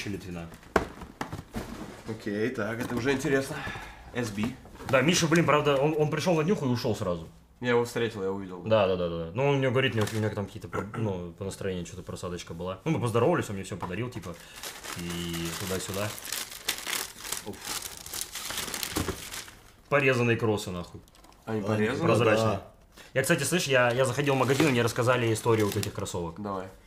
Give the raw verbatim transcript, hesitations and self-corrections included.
Литвина. Окей, так, это уже интересно. эс би. Да, Миша, блин, правда, он, он пришел на днюху и ушел сразу. Я его встретил, я увидел. Да, да, да, да. Ну, он мне говорит, мне, у меня там какие-то, ну, по настроению что-то просадочка была. Ну, мы поздоровались, он мне все подарил, типа, и туда-сюда. Порезанные кроссы, нахуй. Они порезаны? Прозрачные. Да. Я, кстати, слышь, я, я заходил в магазин, и мне рассказали историю вот этих кроссовок. Давай.